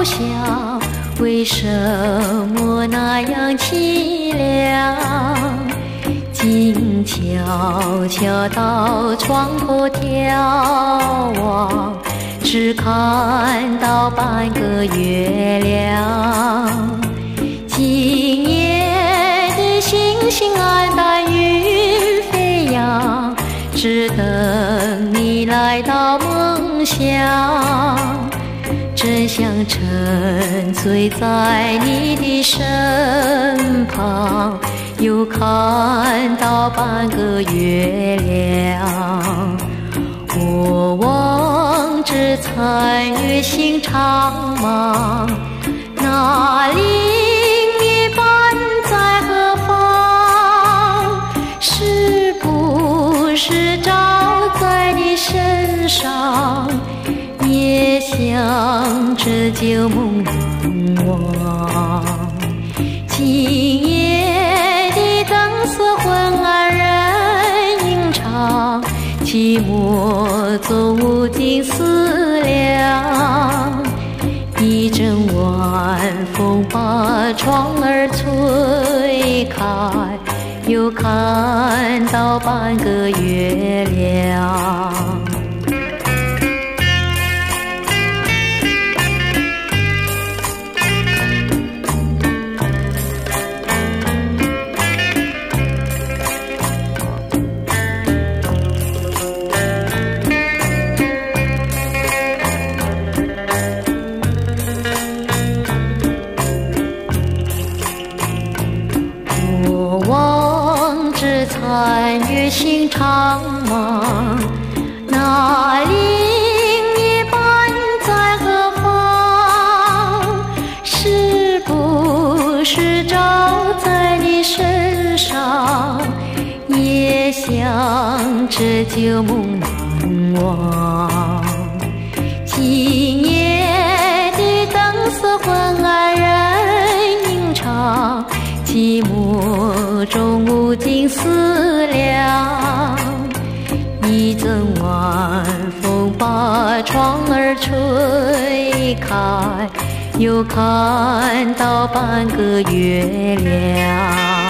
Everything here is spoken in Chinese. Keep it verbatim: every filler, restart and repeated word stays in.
笑，为什么那样凄凉？静悄悄到窗口眺望，只看到半个月亮。今夜的星星黯淡云飞扬，只等你来到梦乡。真想沉醉在你的身旁，又看到半个月亮。我望着残月星长茫，那另一半在何方？是不是照在你身上，也想着旧梦难忘？今夜的灯色昏暗人影长，寂寞总无尽思量。一阵晚风把窗儿吹开，又看到半个月亮。残月星长茫，那另一半在何方？是不是照在你身上，也想着旧梦难忘？今夜的灯色昏暗人影长，寂寞中无尽思量。一阵晚风把窗儿吹开，又看到半个月亮。